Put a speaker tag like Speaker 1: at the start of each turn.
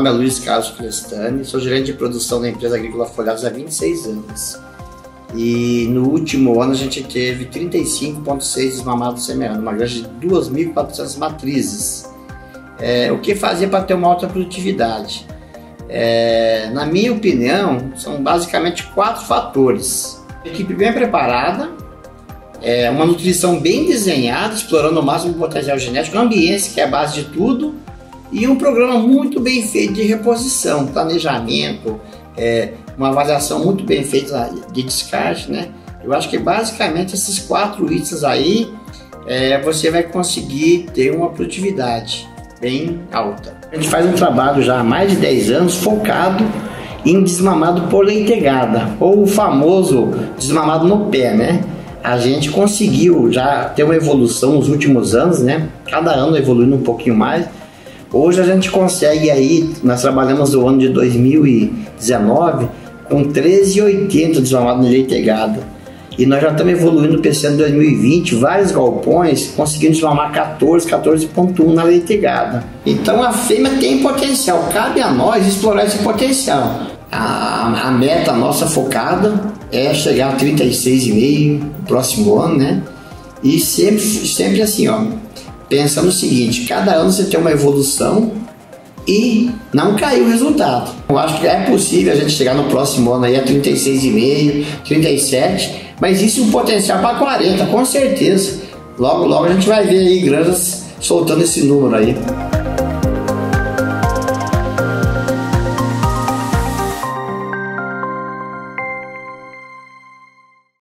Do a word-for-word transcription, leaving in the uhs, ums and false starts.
Speaker 1: nome é Luiz Carlos Crestani, sou gerente de produção da empresa agrícola Folhados há vinte e seis anos. E no último ano a gente teve trinta e cinco vírgula seis desmamados semeando, uma granja de duas mil e quatrocentas matrizes. É, o que fazer para ter uma alta produtividade? É, na minha opinião, são basicamente quatro fatores: equipe bem preparada, é, uma nutrição bem desenhada, explorando o máximo o potencial genético, ambiente, que é a base de tudo, e um programa muito bem feito de reposição, planejamento, é, uma avaliação muito bem feita de descarte, né? Eu acho que basicamente esses quatro itens aí é, você vai conseguir ter uma produtividade bem alta. A gente faz um trabalho já há mais de dez anos focado em desmamado por leitegada, ou o famoso desmamado no pé, né? A gente conseguiu já ter uma evolução nos últimos anos, né? Cada ano evoluindo um pouquinho mais. Hoje a gente consegue aí, nós trabalhamos no ano de dois mil e dezenove com treze vírgula oitenta desmamado em leitegada. E nós já estamos evoluindo para esse ano de dois mil e vinte, vários galpões conseguindo desmamar quatorze, quatorze vírgula um na leitegada. Então a fêmea tem potencial, cabe a nós explorar esse potencial. A, a meta nossa focada é chegar a trinta e seis vírgula cinco no próximo ano, né? E sempre, sempre assim, ó, pensa no seguinte: cada ano você tem uma evolução e não caiu o resultado. Eu acho que é possível a gente chegar no próximo ano aí a trinta e seis vírgula cinco, trinta e sete, mas isso é um potencial para quarenta, com certeza. Logo, logo a gente vai ver aí granjas soltando esse número aí.